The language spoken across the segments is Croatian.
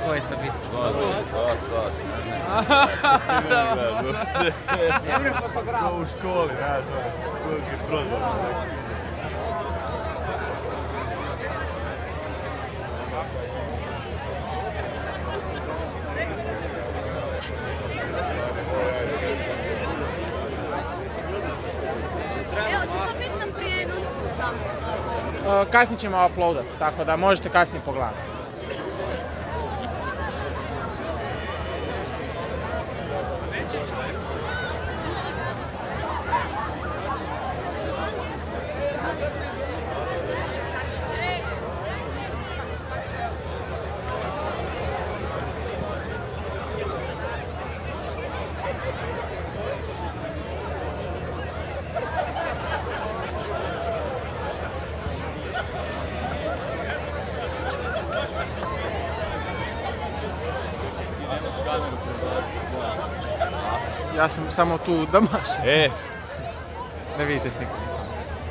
dvojica biti. Emre fotograf. To u školi, znaš, školski prozor. Evo, ću to biti na prijenosu tamo. Kasnije ćemo uploadat, tako da možete kasnije pogledati. Ja sam samo tu da mašem. Ne vidite s nikom nisam.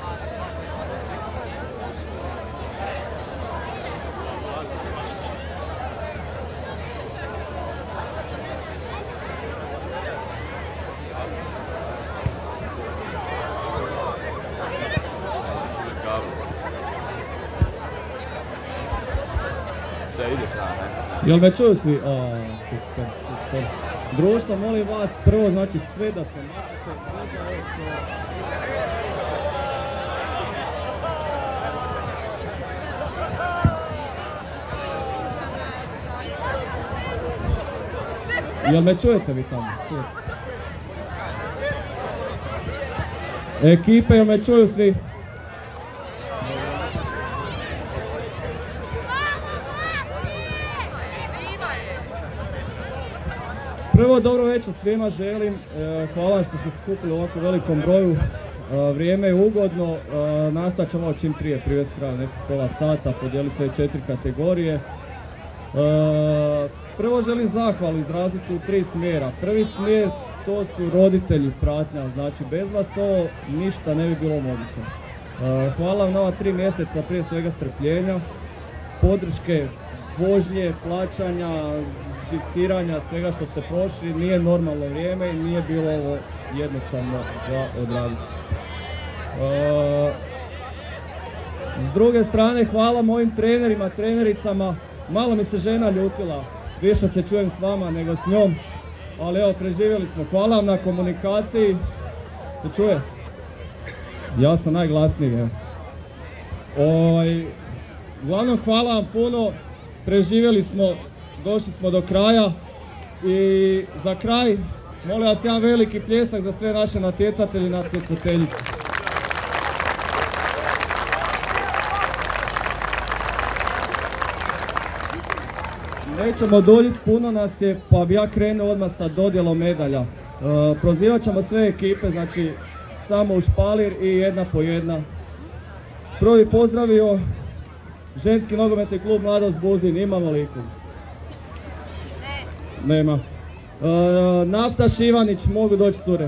Jel me čuju svi? Super, super. Društvo, molim vas prvo, znači sve da se maknete, Jel me čujete vi tamo? Čujete? Ekipe, jel me čuju svi? Prvo, dobro večer svima želim. Hvala što smo se skupili u ovako velikom broju. Vrijeme je ugodno. Nastavit ćemo čim prije privesti kraja nekih pola sata, podijeliti sve 4 kategorije. Prvo želim zahvalu izraziti u 3 smjera. Prvi smjer to su roditelji pratnja, znači bez vas ovo ništa ne bi bilo moguće. Hvala vam na ova 3 mjeseca prije svega strpljenja, podrške, vožnje, plaćanja, živciranja, svega što ste prošli. Nije normalno vrijeme i nije bilo ovo jednostavno za odraditi. S druge strane, hvala mojim trenerima, trenericama. Malo mi se žena ljutila, više se čujem s vama nego s njom, ali evo, preživjeli smo. Hvala vam na komunikaciji. Se čuje? Ja sam najglasniji, evo. Uglavnom, hvala vam puno. Preživjeli smo, došli smo do kraja i za kraj molim vas jedan veliki pljesak za sve naše natjecatelje i natjecateljice. Nećemo duljiti, puno nas je, pa bi ja krenuo odmah sa dodjelom medalja. Prozivat ćemo sve ekipe, znači samo u špalir i jedna po jedna. Prvi pozdravio ženski nogometni klub Mladost Buzin, imamo li ikog? Nema. Naftaš Ivanić, mogu doći cure.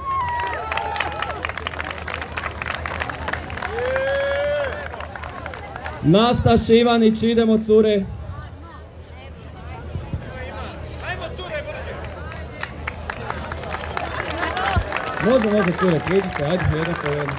Naftaš Ivanić, idemo cure. Može cure, priđite, ajde, jedan po jedan.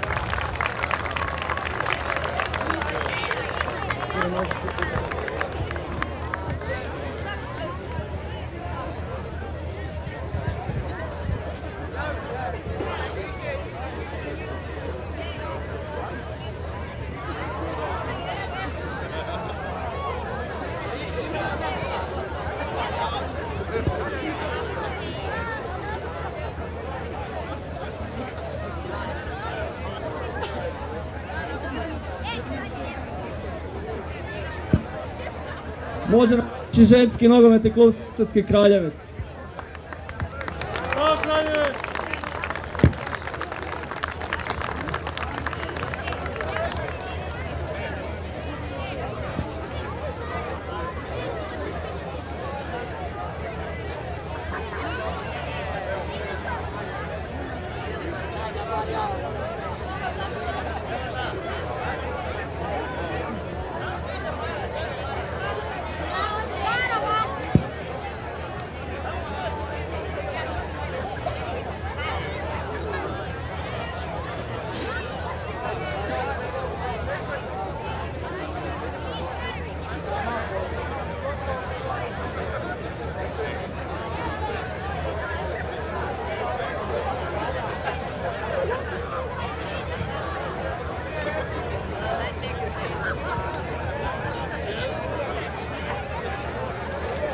Može naći ženski nogometni klub Srpski Kraljevec.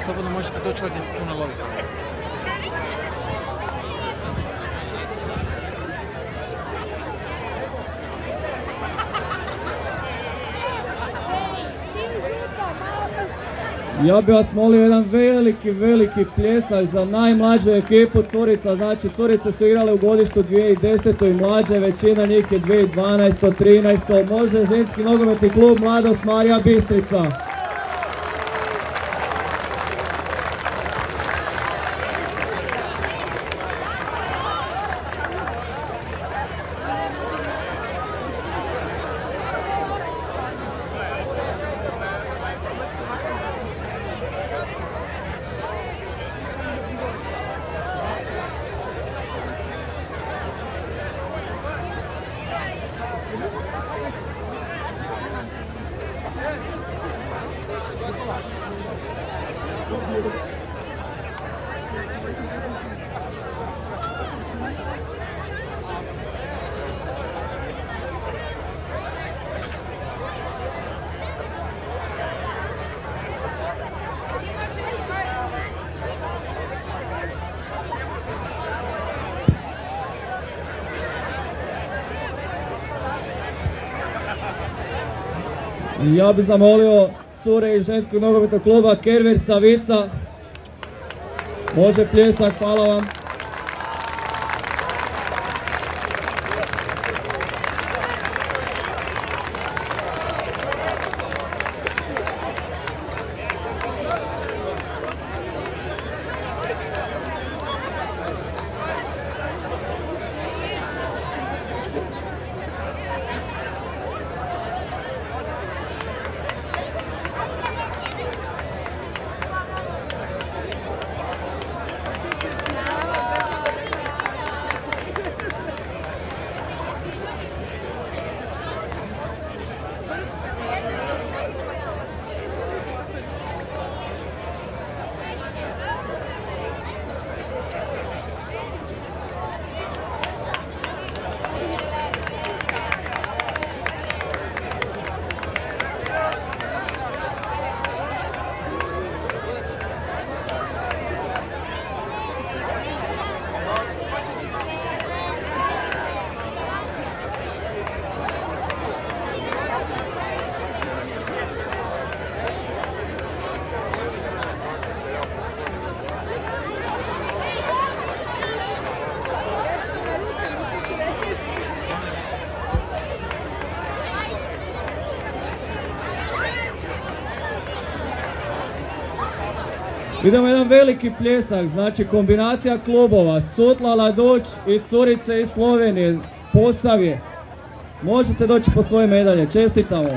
Slobodno možete doći ovdje tu na lovi. Ja bih vas molio jedan veliki pljesak za najmlađu ekipu Curica. Znači Curice su igrale u godištu 2010. i mlađe, većina njih je 2012. 13. Može ženski nogometni klub Mladost Marija Bistrica. Ja bih zamolio cure iz ženskog nogometnog kluba Kerver Savica. Može pljesak, hvala vam. Idemo jedan veliki pljesak, znači kombinacija klubova Sutla, Laduć i Curice iz Slovenije, Posavje. Možete doći po svoje medalje, čestitamo.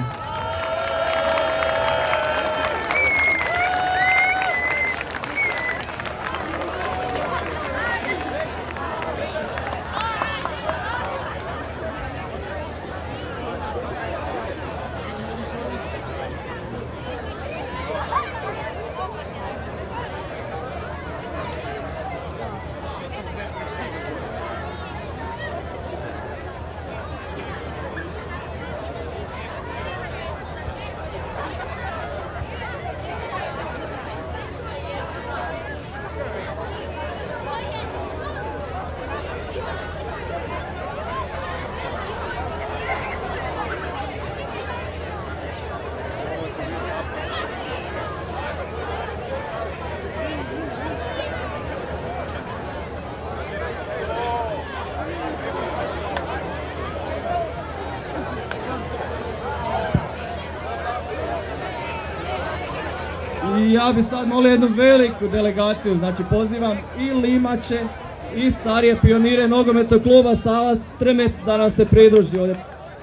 I ja bi sad molio jednu veliku delegaciju, znači pozivam i Limače i starije pionire nogometnog kluba Sava Strmec da nam se pridruži ovdje.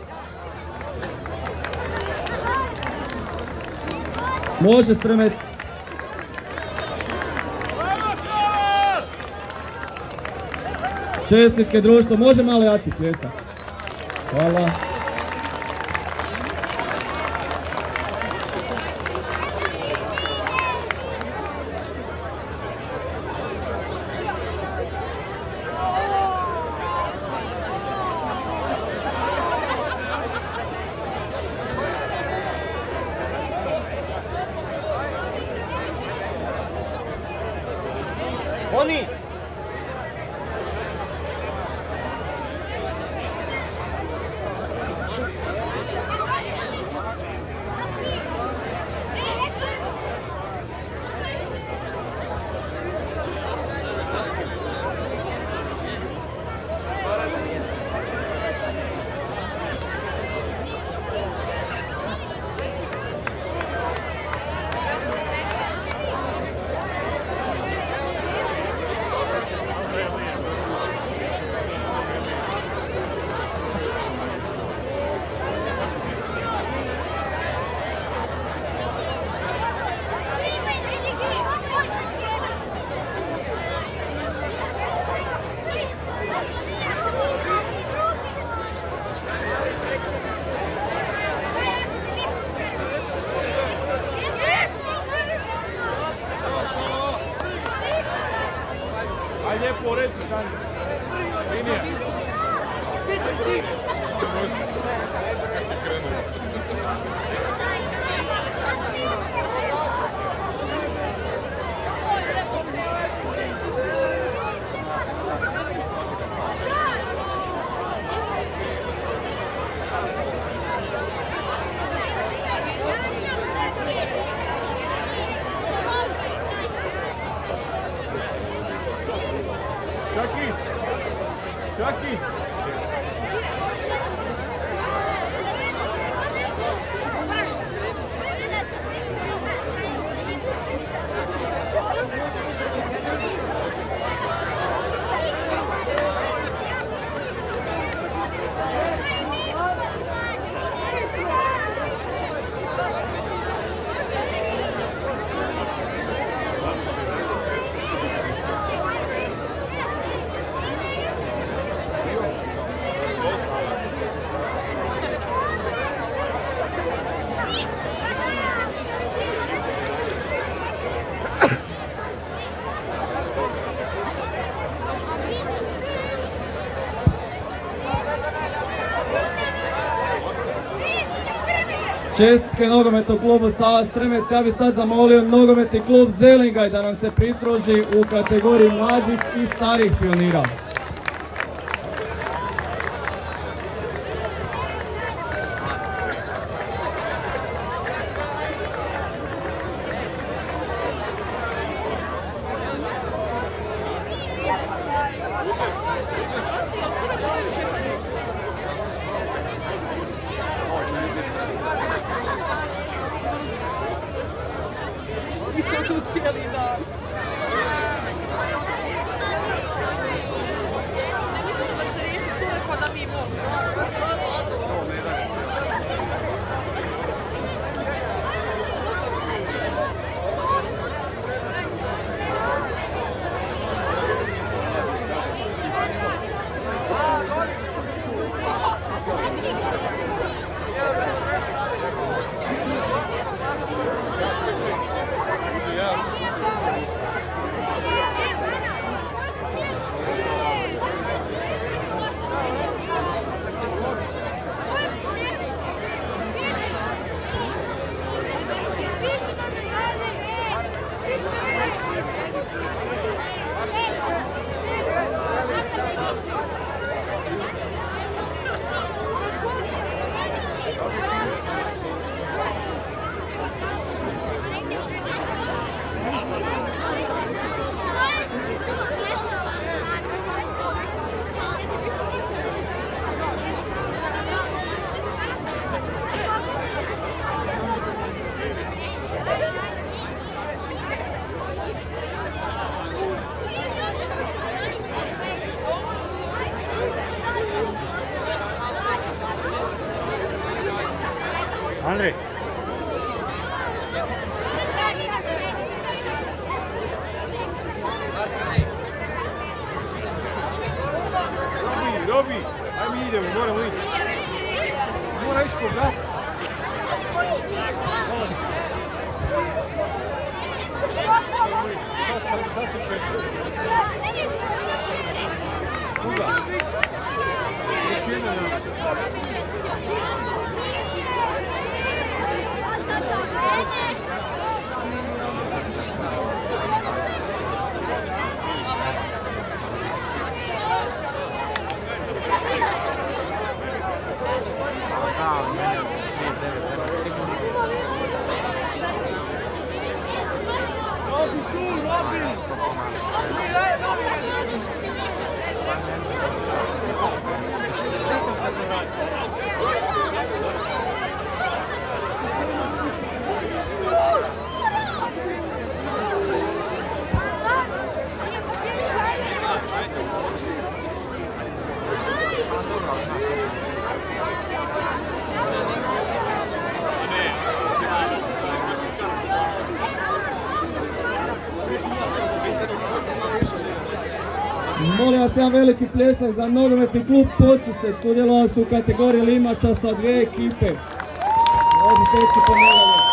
Može Strmec. Čestitke društvo, može malo jači pljesak. Hvala. Oni! Lijepo reci dan. Linija. Čaki! Čestitke nogometnog klubu Sava Stremec. Ja bih sad zamolio nogometni klub Zelingaj da nam se pridruži u kategoriji mlađih i starih pionira. Mi smo tu cijeli dan. Ne mislim sam da će riješiti cure pa da mi možemo. Andrej. Robi, aj mi idemo, moramo ići. Mora ići po brat. Šta se čeka? Kuda? Još jedna nam. Molim vas, jedan veliki pljesak za nogometni klub Podsused. Sudjelovali su u kategoriji limača sa 2 ekipe. Može teški pomjeranje.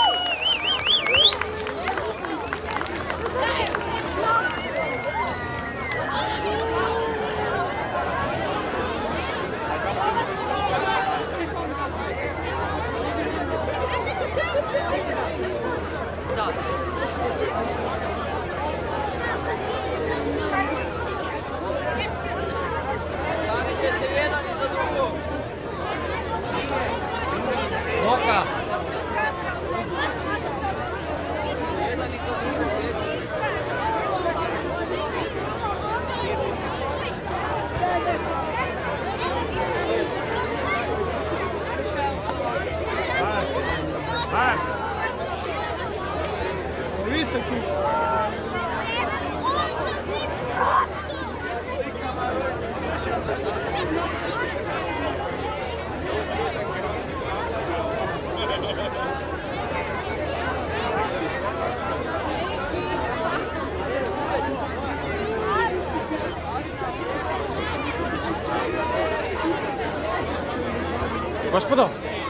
Gospodo!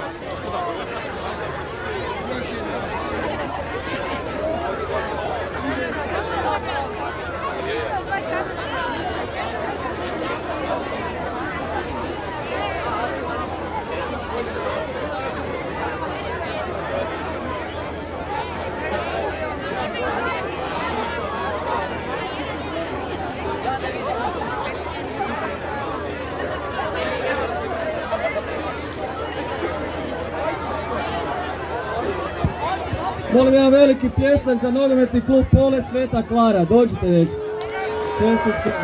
Molim jedan veliki pljesak za nogometni klub Pole Sveta Klara. Dođite, dečki. Čestitke.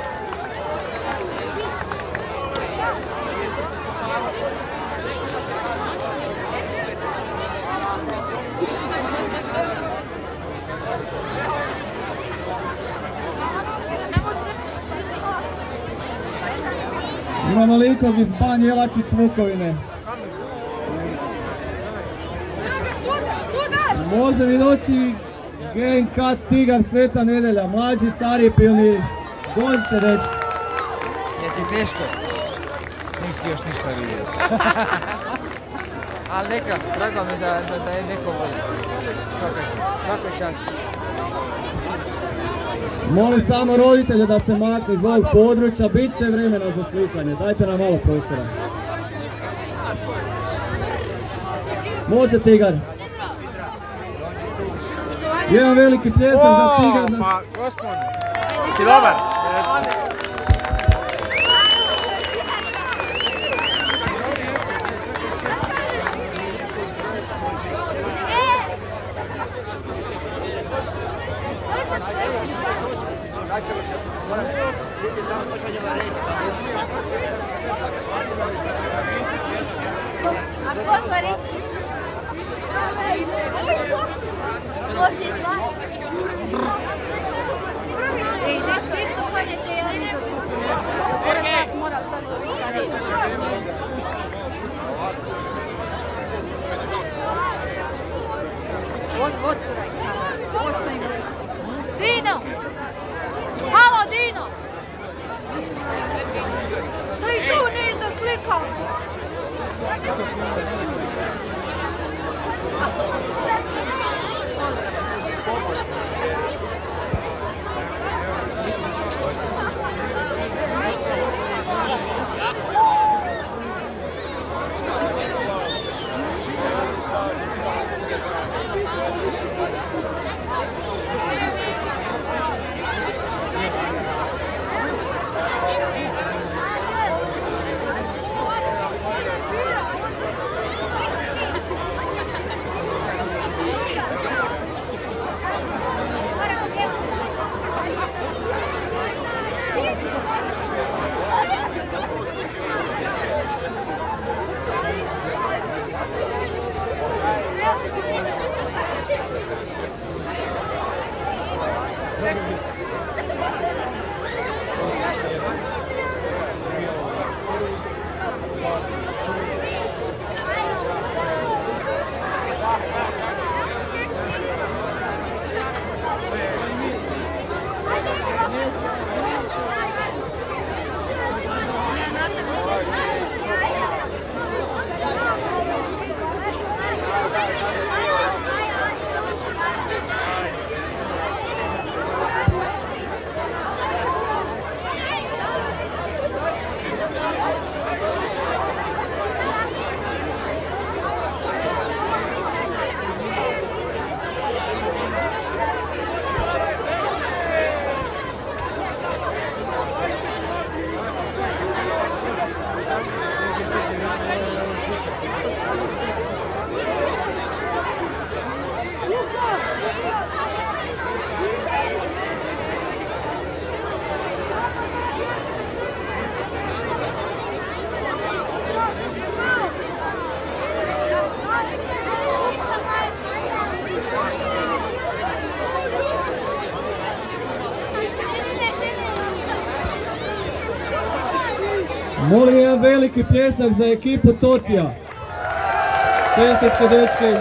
Imamo likog iz Ban Jelačić Vukovine. Može mi doći GNK Tigar Sveta Nedelja, mlađi, stariji pioniri. Dođite, dečki. Je ti teško? Nisi još ništa vidio. Ali neka, drago mi da je neko voli. Svaka čast. Molim samo roditelje da se makne iz ovog područja, bit će vremena za slikanje. Dajte nam malo prostora. Može, Tigar. Jedan veliki pljesak za Tigar. Pa, gospod, si dobar? A Kozarić? Može izlati. Ej, dečki, isto spadnete jedan iza drugog. Pored vas mora stati ovih stariji. Otvoraj. Dino! Halo, Dino! Što i tu nis da slikam? Molim jedan veliki pljesak za ekipu Totija. Čestitke, dečki.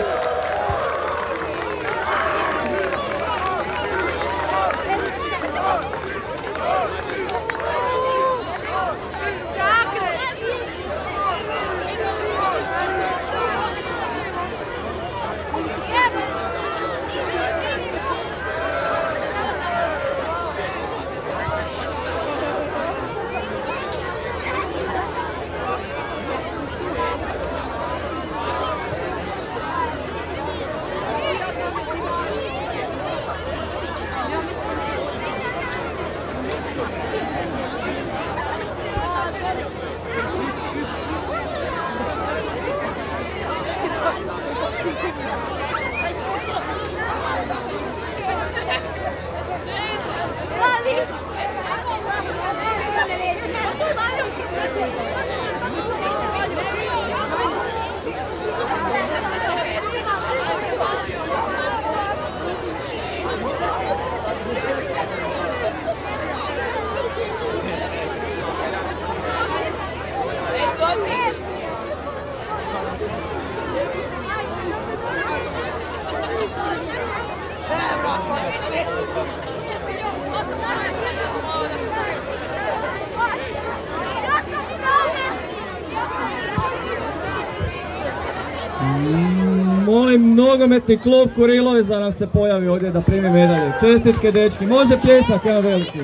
Molim nogometni klub Kurilović da nam se pojavi ovdje da primi medalje. Čestitke, dečki. Može pljesak, jedan veliki.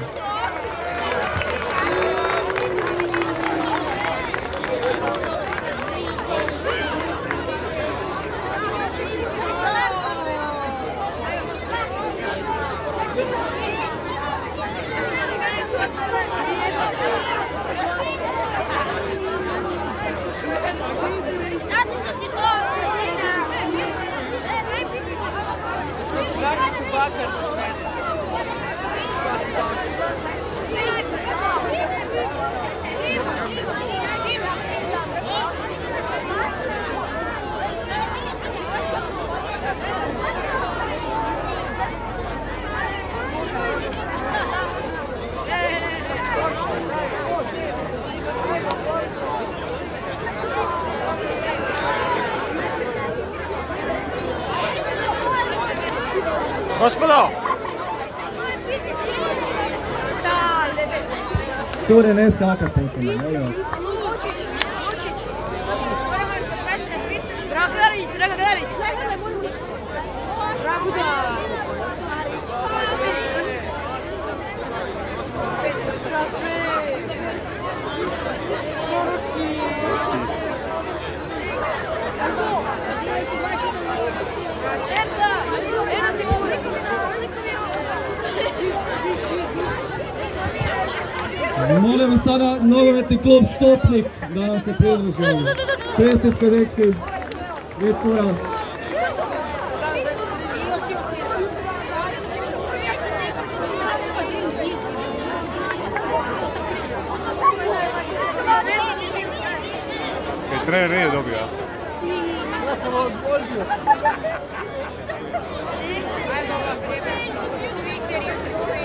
Gospodo! Cure, ne skakaj potpuno, molim vas. Drago Garić, Drago Garić! Molim sada nogometni klub Stopnik da nam se pridruži. Čestitke, dečki. I cura. Trener nije dobio. Ja sam odvoljio.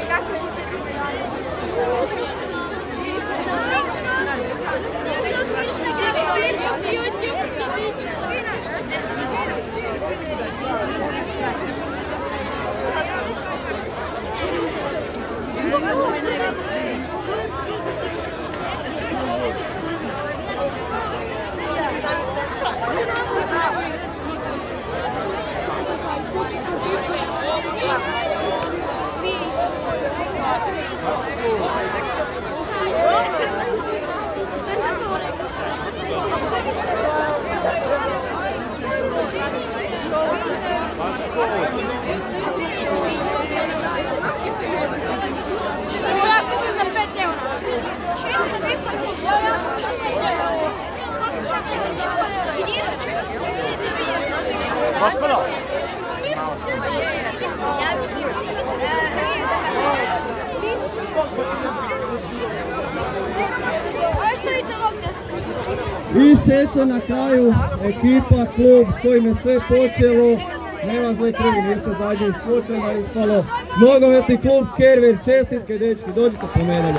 I šeće na kraju, ekipa, klub s kojim je sve počelo. Nema zle krvi, niste zadnji slučajno ispalo. Nogometni klub Kervir, čestitke dečki, dođite po medalje.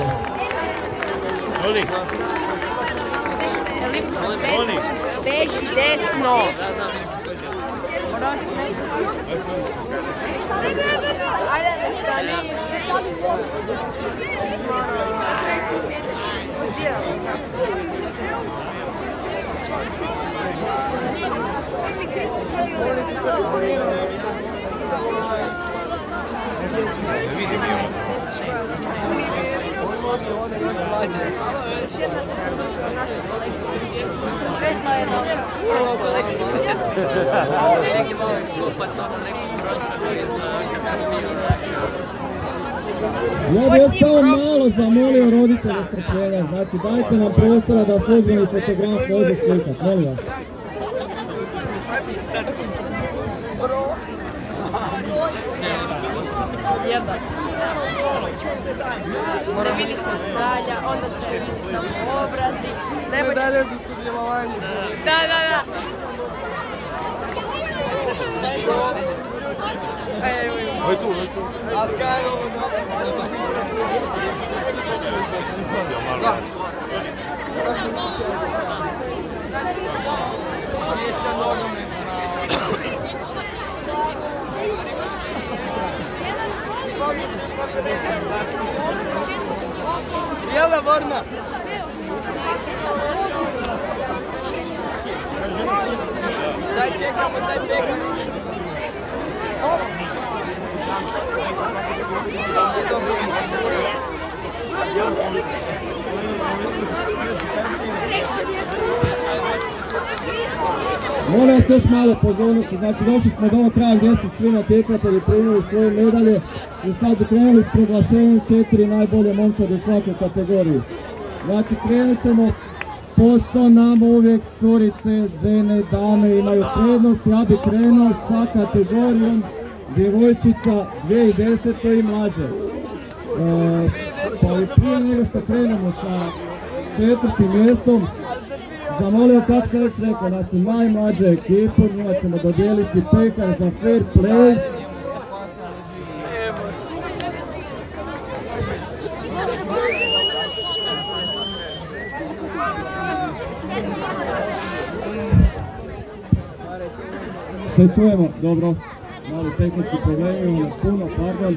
Beži desno. Ajde da stani. Ja bih još samo malo zamolio roditelje strpljenja, znači dajte nam prostora da službeni fotograf može slikat, molim vas. Jebak. Ne vidi se medalja, onda se vidi samo obrazi. Medalja za sudjelovanje. Da. Oj tu. Ali kaj je ovo? Jel da, Borna? Daj čekamo, daj pekamo. Molim vas još malo pozornosti, znači došli smo do ovog kraja gdje su svi natjecatelji primili svoje medalje i sad bi krenuli s proglašenjem 4 najbolje momčade u svakoj kategoriji. Znači krenut ćemo, pošto nam uvijek curice, žene, dame imaju prednost, ja bih krenuo sa kategorijom djevojčica 2010. i mlađe. Pa i prije nego što krenemo sa 4. mjestom, zamolio, kako sam već rekao, našu najmlađu ekipu, njima ćemo dodijeliti pekar za fair play. Se čujemo, dobro, mali tehnički problemi, imamo puno, pardon.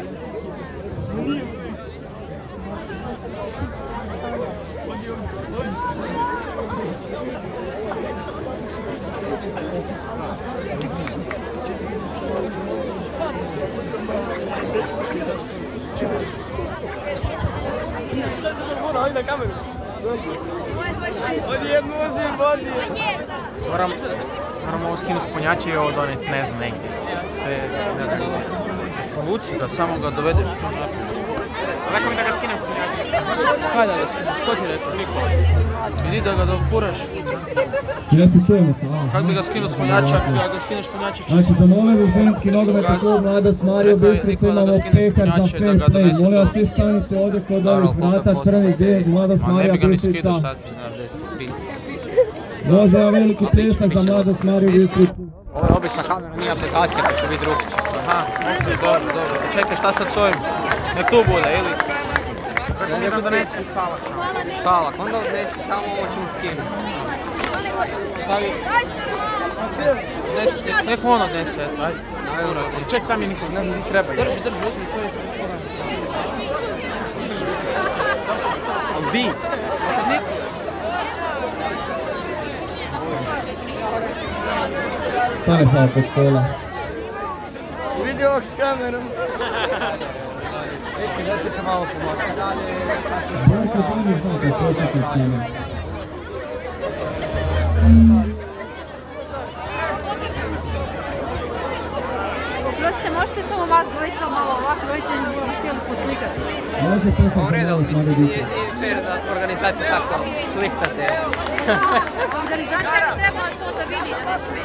Ajde na kameru. Odi jednu vodi. Moramo ovo skinuti s punjača i ovo donijeti, ne znam, negdje. Sve, ne znam. Povuci ga, samo ga dovedeš tu na... Rekao mi da ga skinem s punjača. Hajde, ko ti rekao? Niko. Idi da ga dofuraš. Ja se čujemo sa vama. Kako bi ga skinuo s punjača, ako ga skineš s punjača? Znači, zamolili ženski nogometni klub Mladost Mario Bistrica, imamo pekar za fair play. Molim vas, svi stanite ovdje kod ovih vrata, crni dijel, Mladost Mario Bistrica. Može veliki pljesak za Mladost Mario Bistrica. Ovo je obična kamera, nije aplikacija, pa će biti drugić. Aha, dobro. Čekaj, šta sad s ovim? Nek tu bude, ili? Nek mi donesem stalak. Stalak, onda odnesi, tamo ovo ćemo skinuti. Stavi. Nek on odnese, ajde. Ček, tam je nikog, ne znam ti treba. Drži, uzmi, to je... Ali di? Stane sada kod stola. Vidi ovog s kamerom. Da će se malo pomati. Oprostite, možete samo vas dvojica malo ovako, roditelji bi htjeli poslikati. U redu, ali mislim, nije fair da organizaciju tako sliktate. Organizacija bi trebala to da vidi, da ne smije.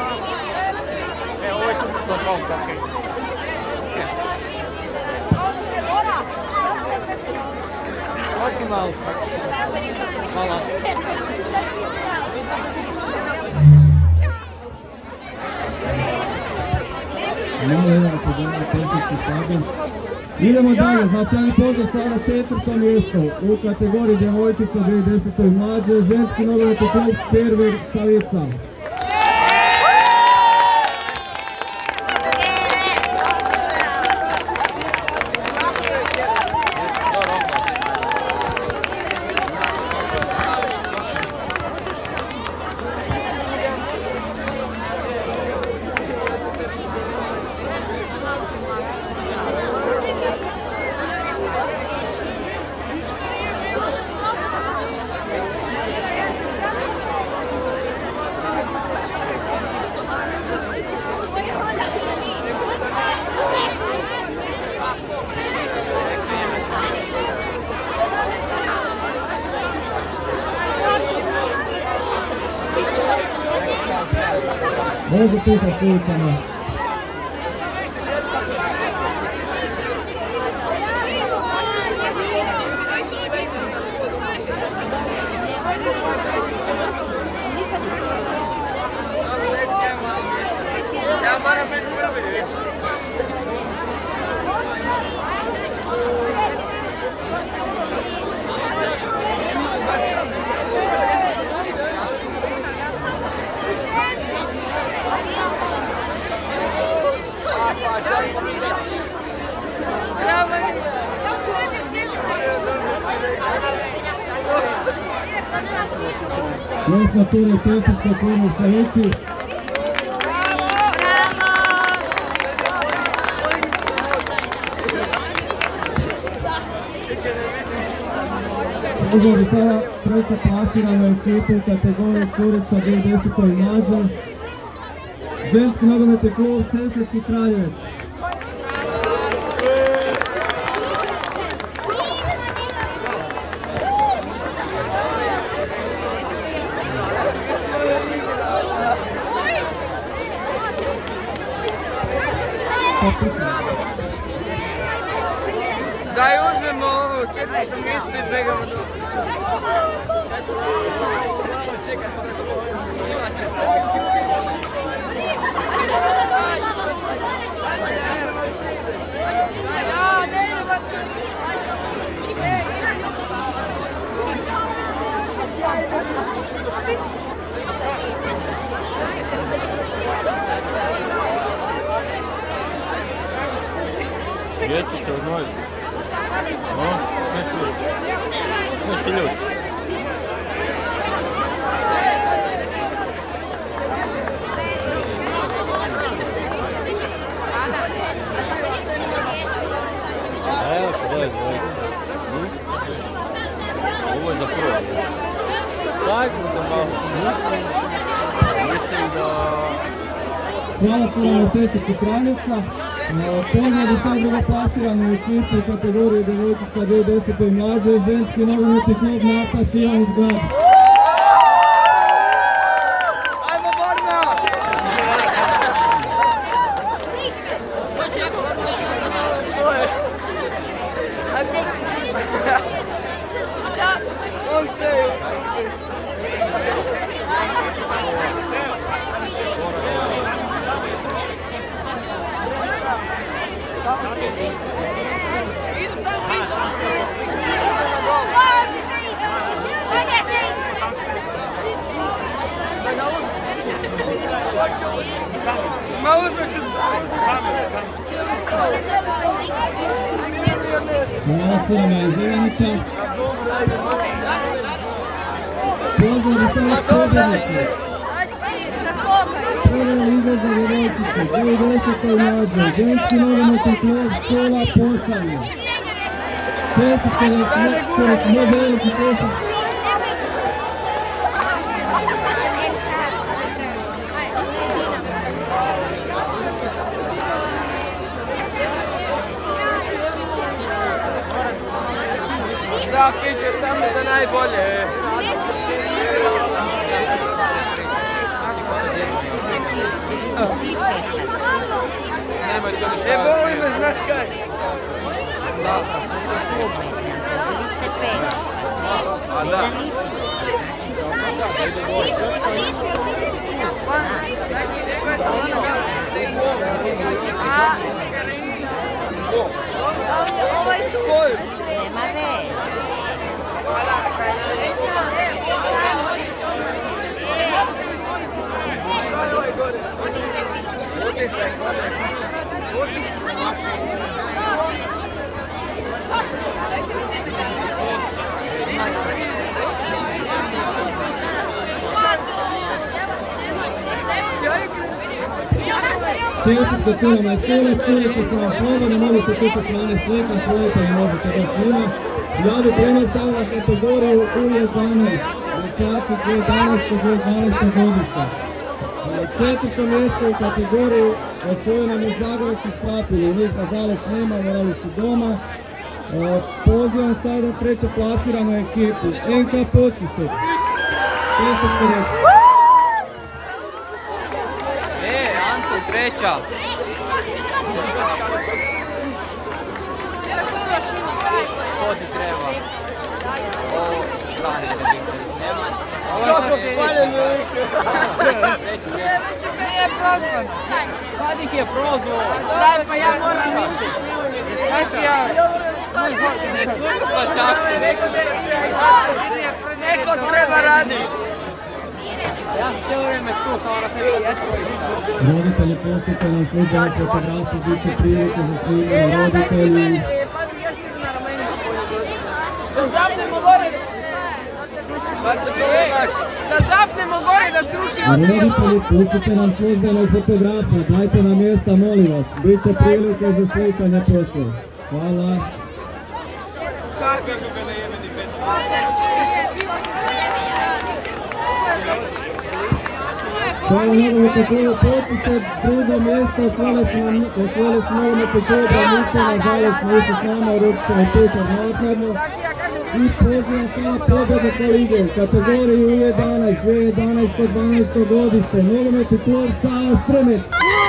Ovo je tu kontrolka, okej. 0-1 pobjedio tehnički kabin. Idemo dalje, značajni pozdrav sada 4. mjesto u kategoriji djevojčica 2010. i mlađe, ženski nogometni klub Perver Stalica. Može pitati pitanje. Vesna Ture, 4. klub u Stalici. Pozdrav sada treća plasirana ekipa u kategoriji curica 2010. i mlađe. Ženski nogometni klub Sesvetski Kraljevec. Daj uzmemo ovo, 4. mjesto i izbjegamo drugo. Jeste se odmojili? No, ne služi. Ne ste ljudi. Evo što dojde, ovo je za prvo. Stajte se malo. Mislim da... Hvala puno Sesvetski Kraljevca. Pozdrav i sad drugoplasiranu ekipu u kategoriji djevojčica 2010. i mlađe, ženski nogometni klub Nafta Šivan iz Grada. Ajmo Borna! Ma uzme ću Hvala Crama iz Ivanića. Pozdrav i sad pobjednici. Prva liga za djevojčice 2010. i mlađe, ženski nogometni klub Škola Posavlje. Čestitke na veliki posao. Zapiđe samo za najbolje. Nemoj to ništa. Boli me, znaš kaj? Da. A da. A četvrte Filama i Sule, Culice su vam slobodne, mogu se tu sa strane slika, roditelji možete to s njima. Ja bih krenuo samo na kategoriju U11, dječaki 2011. godišta. Četvrto mjesto u kategoriji osvojio nam je Zagorci s Papili, njih nažalost nema, morali su doma. Pozivam sada treće plasiranu ekipu, NK Podsused. Čestitke reći. Anto, treća. To ti treba. Ovo strane roditelji. Ovo je što sljedeće. Nije prozvan. Kad ih je prozvao? Daj, pa ja moram misliti. Sad ću ja... Ne slušaš to čak si. Neko treba raditi. Ja cijelo vrijeme tu, samo na sve. Roditelji postupite nam službene fotografije, bit će prilike za snimanje roditelji. Da zapnemo gore. Da zapnemo gore, da srušimo cijelu. Roditelji pustite nam službene fotografije, dajte nam mjesta, molim vas. Bit će prilike za slikanje poslije. Hvala. Hvala nogometni klub Podsused, drugo mjesto, osvojili su nogometni klub Branica, nažalost nisu s nama, uručit ćemo Petar naknadno. I pozivam sada pobjede po lige u kategoriji U11, 2011. godište, nogometni klub Sava Strmec.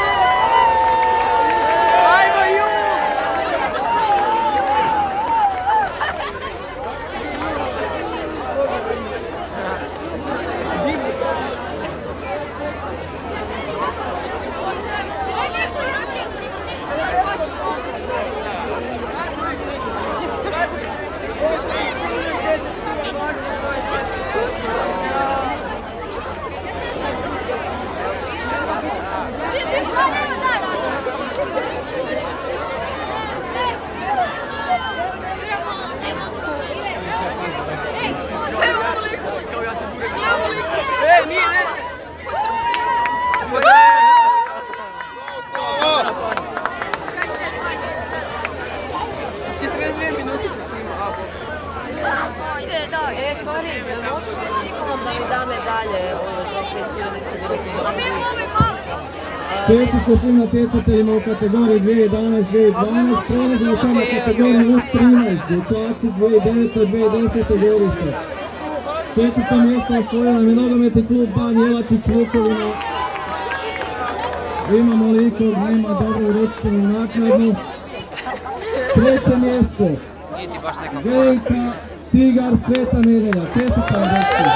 Čestitke svim natjecateljima u kategoriji 2011-2012, prelazimo samo kategoriju U13, dječaci 2009-2010. godište. Četvrto mjesto osvojio nam je nogometni klub Ban Jelačić Vukovina. Imamo li ikog, nema, dobro, uručit ćemo naknadno. Treće mjesto, Velika Tigar Sveta Nedjelja. Čestitke dječki.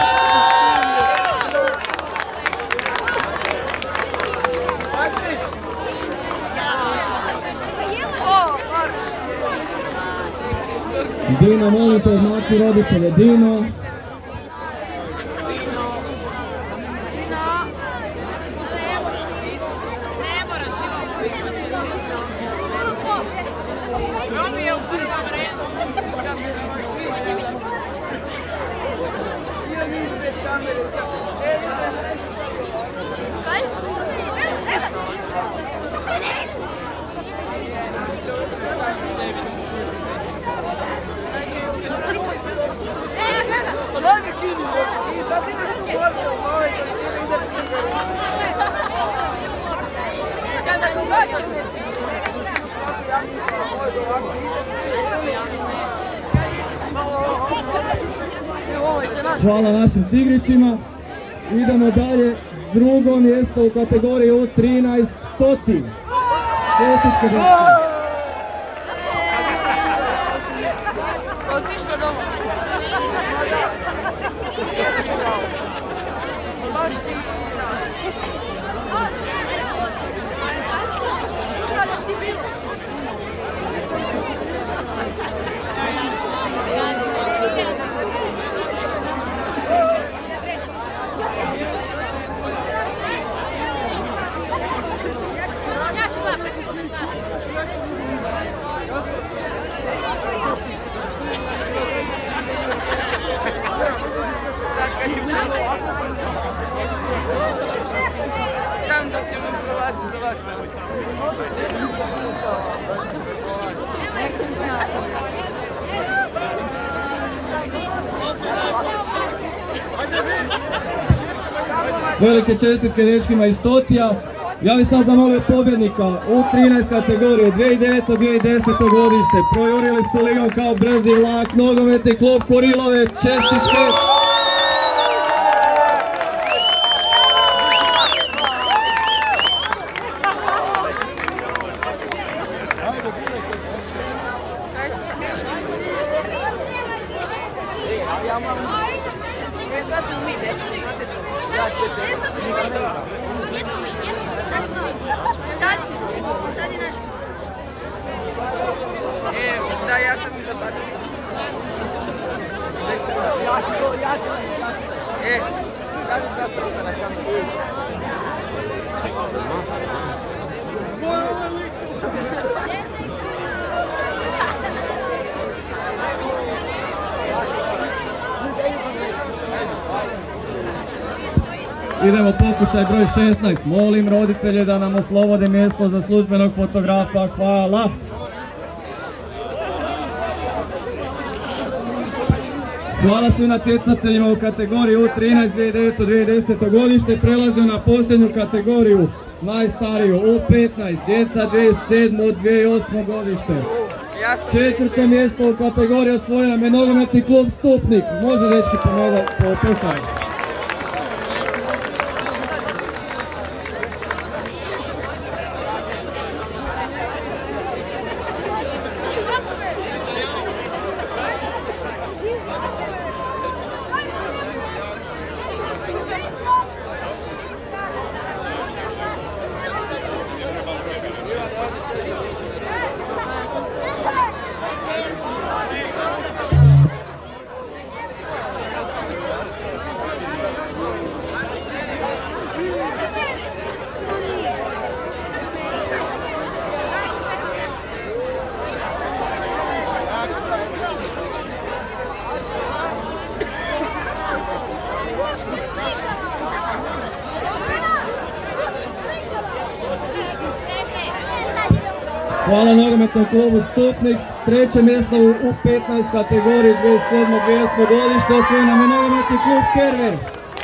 Dino, molim te odmaki roditelje, Dino. Hvala našim tigrićima. Idemo dalje. Drugo mjesto u kategoriji U13, Toti. Čestitke dječki. Otišlo doma. Baš ti. Ja ću Velike čestitke dečkima iz Totija. Ja bih sad zamolio pobjednika u 13 kategorije 2009-2010 godište. Projurili su ligom kao brzi vlak, nogometni klub Kurilovec, čestitke. Sad je naš. Da, ja sam mi zapadao. Ja ću. Kaži da prsta na kameru. Idemo pokušaj broj 16. Molim roditelje da nam oslobode mjesto za službenog fotografa. Hvala. Hvala svim natjecateljima u kategoriji U13 2009-2010 godište. Prelazimo na posljednju kategoriju, najstariju U15, djeca 2007-2008 godište. Četvrto mjesto u kategoriji osvojio nam je nogometni klub Stupnik. Može dečki popekati. Hvala nogometnom klubu Stupnik. Treće mjesto u 15 kategoriji 2007-2008 godište osvojio nam je nogometni klub Kerver.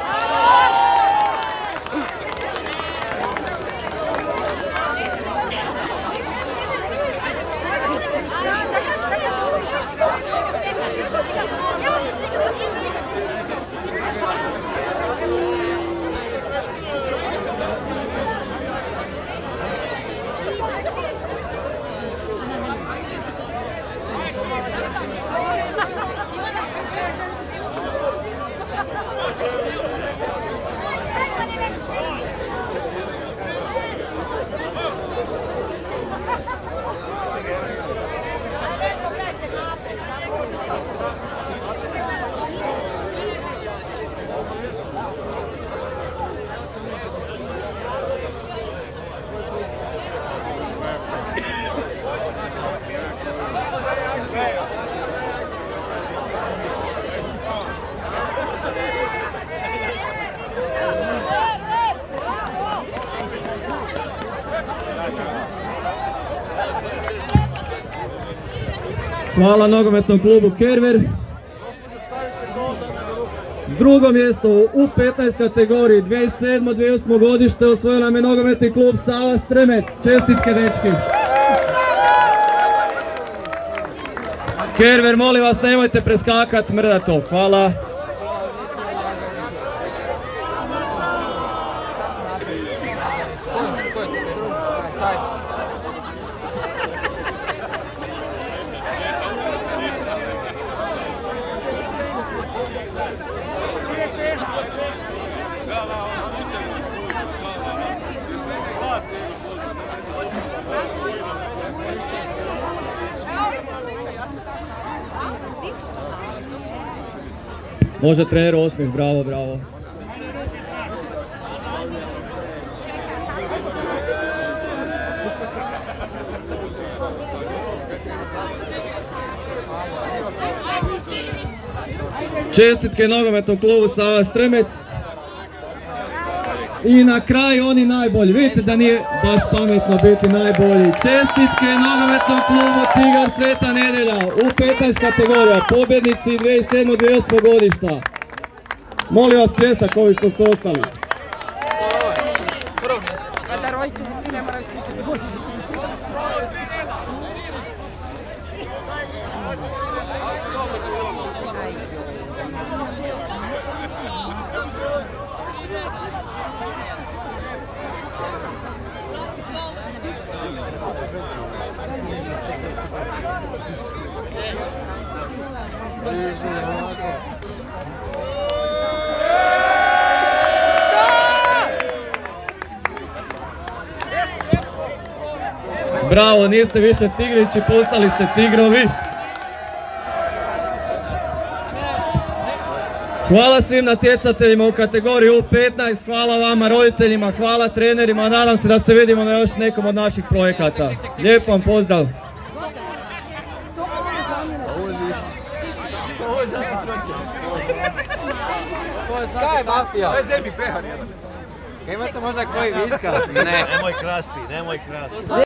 Hvala nogometnom klubu Kerver. Drugo mjesto u 15 kategoriji 2007-2008 godište osvojio nam je nogometni klub Sava Stremec. Čestitke dečki. Kerver, molim vas nemojte preskakat mrdato. Hvala. Može trener osmih, bravo, bravo. Čestitke nogometnom klubu Sava Stremec. I na kraju oni najbolji. Vidite da nije baš pametno biti najbolji. Čestitke nogometnom klubu Tigar Sveta Nedjelja u 15 kategorija. Pobjednici 2007-2008 godišta. Molim vas pljesak ovi što su ostali. Da roditelji svi ne moraju slikati. Bravo, niste više tigrići, postali ste tigrovi. Hvala svim natjecateljima u kategoriji U15, hvala vama roditeljima, hvala trenerima, nadam se da se vidimo na još nekom od naših projekata. Lijep vam pozdrav! Kaj je mafija? Daj zebi pehar jedan. Kaj imate možda koji viska? Ne. Nemoj krasti, nemoj krasti.